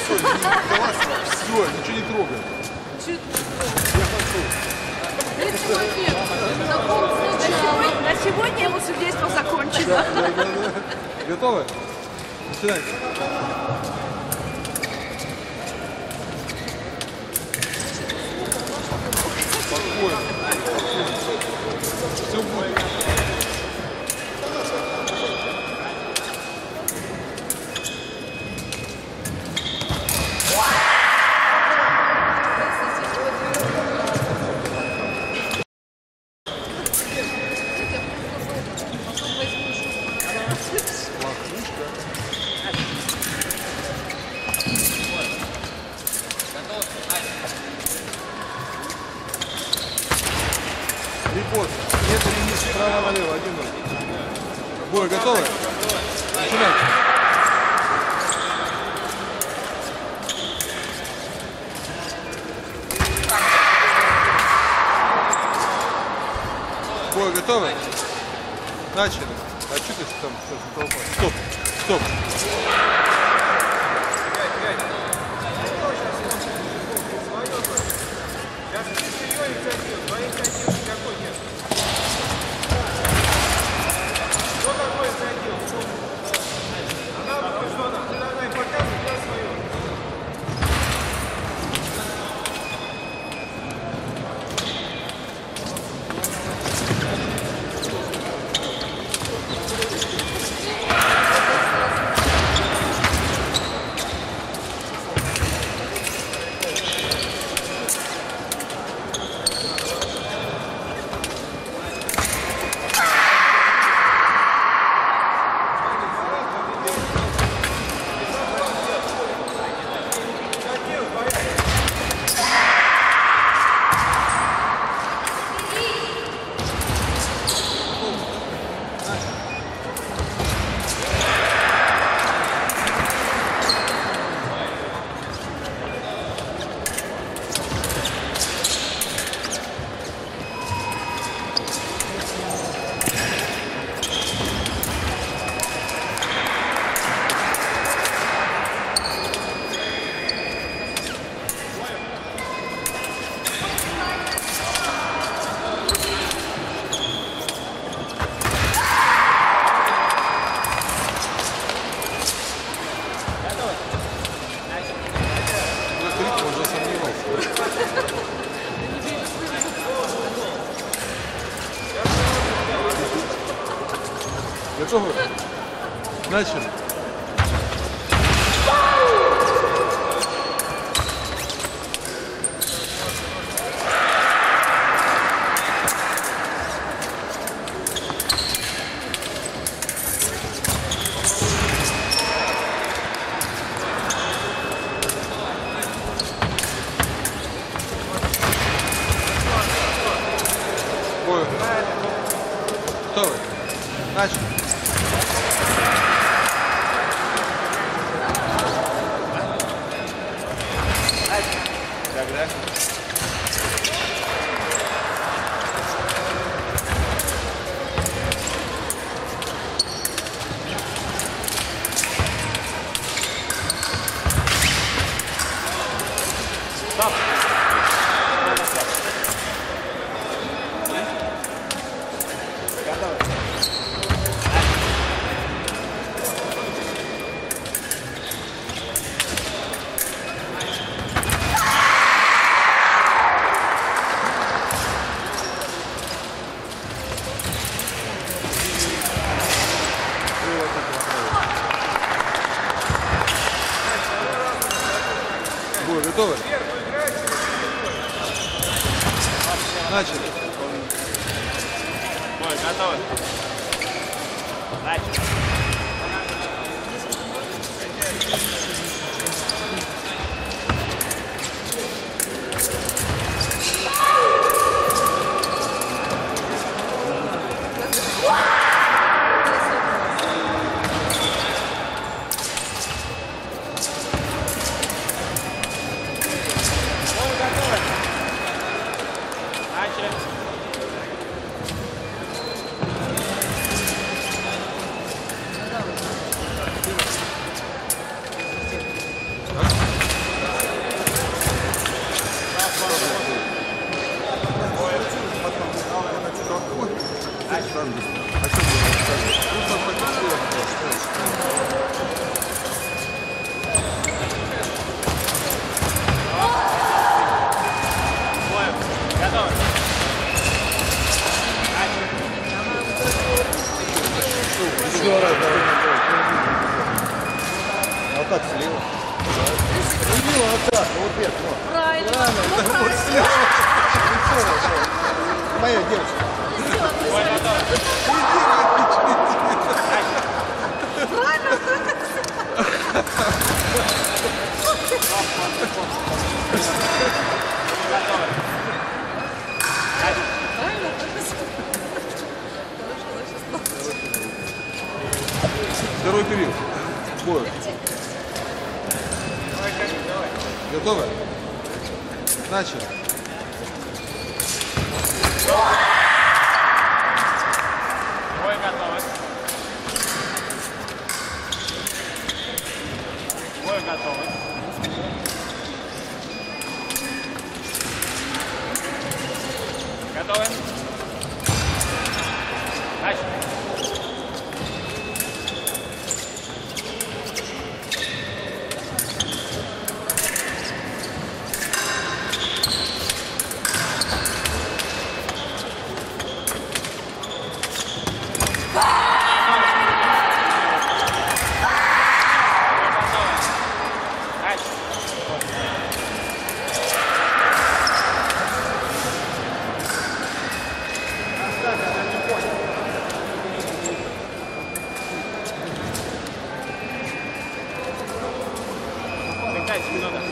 Все, ничего не трогай. Я пошел. На сегодня его судейство закончено. Готовы? Начинайте. Спокойно. Все будет. Репорт. Нет, линия справа налево. 1-0. Бой готовы? Начинайте. Бой готовы? Начали. А что ты там толпа? Стоп. Стоп. Готовы? Начали. Бой. Готовы? Начали. Стоп! Готовы? Бой готовы? Начали. Бой готовы? Начали. Начали. Там без... А что ты рассказываешь? Ну, Готово. еще раз, а так слева. Ну, вот так, вот вверх, вот. Правильно. Правильно, Ну, это вот правильно. слева. Еще раз, давай. Моя девочка. Второй период. Бой. Готовы? Начали. Бой готовы. Бой готовы. Готовы? Начали. Дайте немного.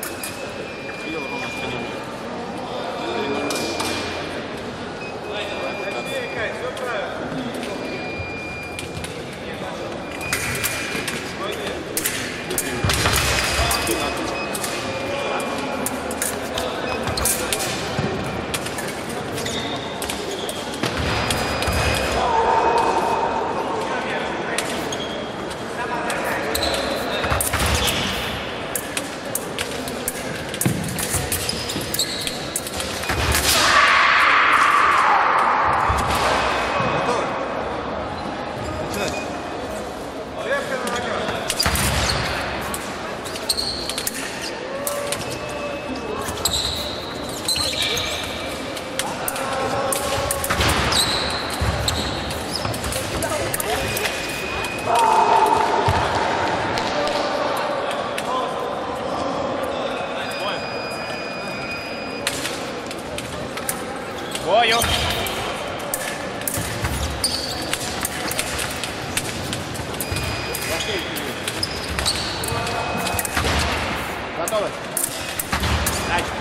Бою. Готовы? Начали.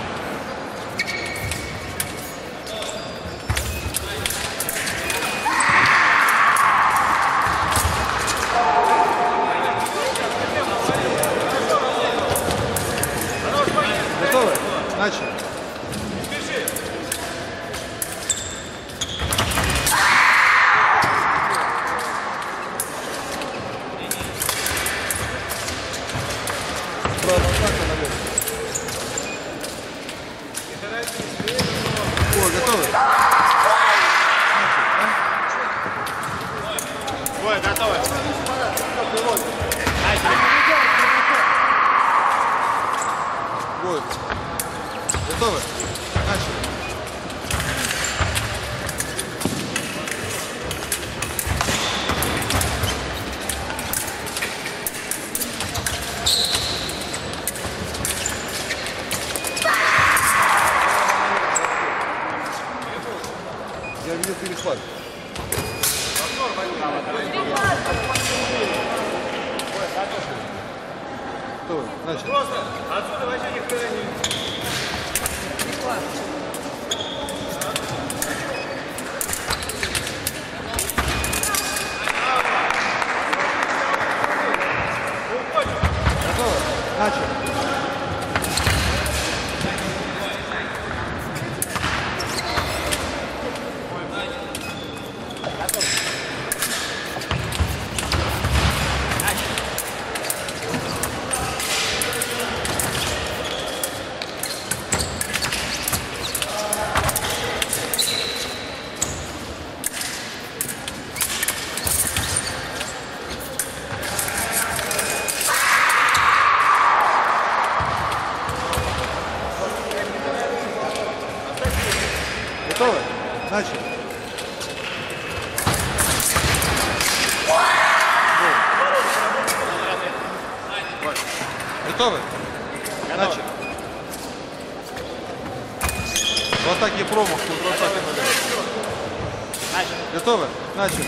Готовы? Начали. Справа атака, налево. О, готовы? Бой готовы. Начали. Бой. Готовы? Начали. Я видел перехват. Готовы? Начали. Отсюда вообще никто не... Готовы? Начали. Готовы? Начали. Готовы? Начали. В атаке промах, в атаке налево. Готовы? Начали.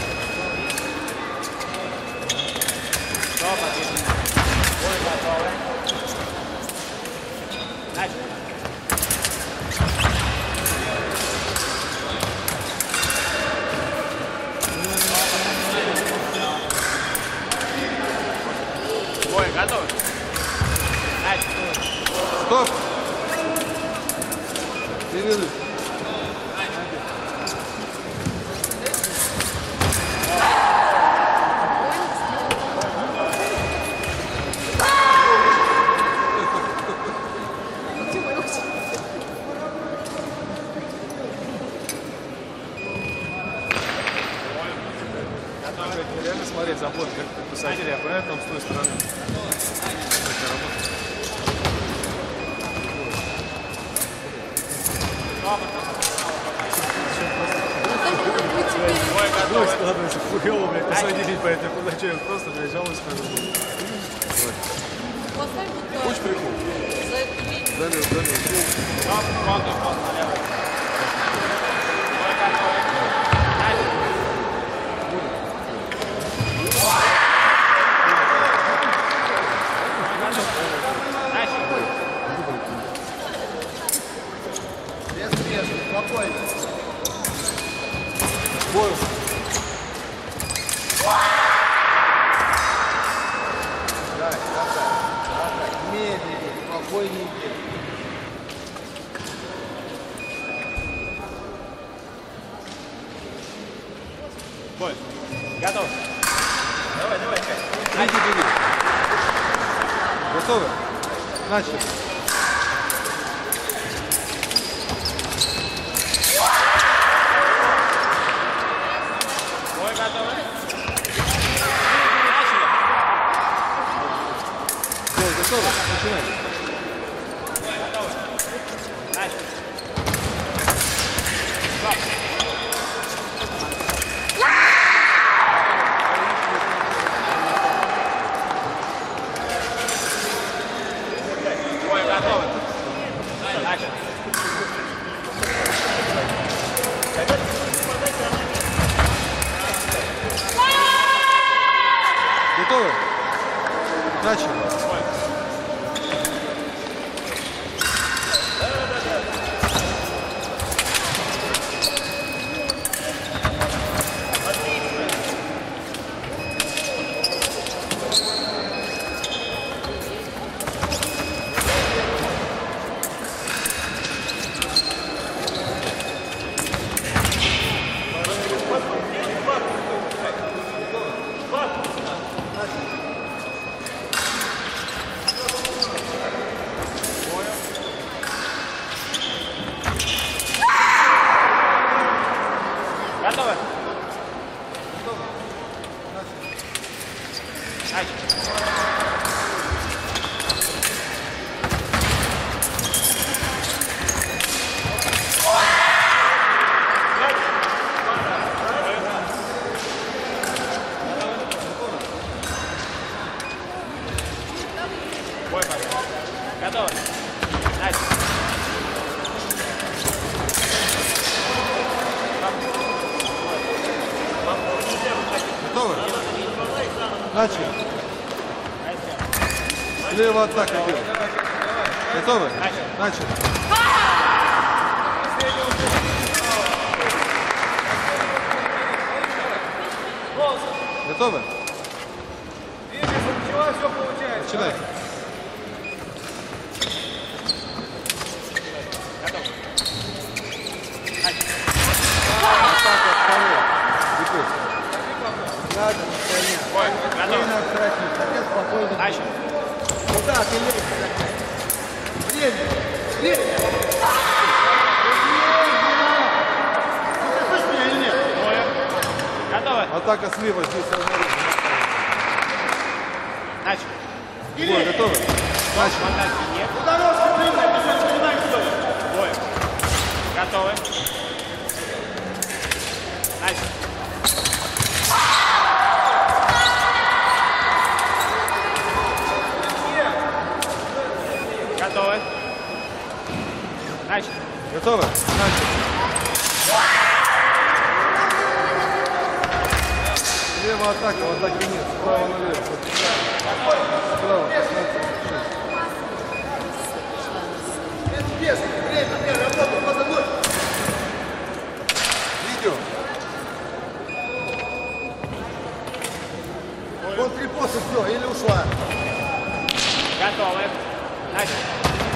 Бой, готов? Стоп! Перерыв. Реально смотреть за бой, как писатель, я понимаю, там с той стороны. Бой складывается хуёво, блядь, посадили по этой куда я просто, блядь, жалуюсь на это. Хочешь прикол? Залез. Спокойно. Бой. Медленнее, спокойнее. Бой. Готов. Давай. Третий период. Готовы? Начали. Бой готов. Бой, готовы? Начинаем. Готов. Начали. Бой готов. Начали. Готовы? Начали. Готовы? Начали. Бой пошел. Готовы? Начали. Готовы? Начали. Слева атака идет. Готовы? Начали. Готовы? Начинай. Атака вторая. Бегут. Бой готов. Спокойно. Начали. Куда ты лезешь? Время. Слышишь меня или нет? Бой. Готовы? Атака слева, здесь обнаружена. Начали. Бой, готовы? Начали. Атаки нет. Куда ножки принимай, начинаем все. Бой. Готовы? Слева атака, в атаке нет. Справа налево. Справа, 16, 6. Без, время, работу, подумай. Видео. Вон 3 поста, все, или ушла. Готовы. Начали.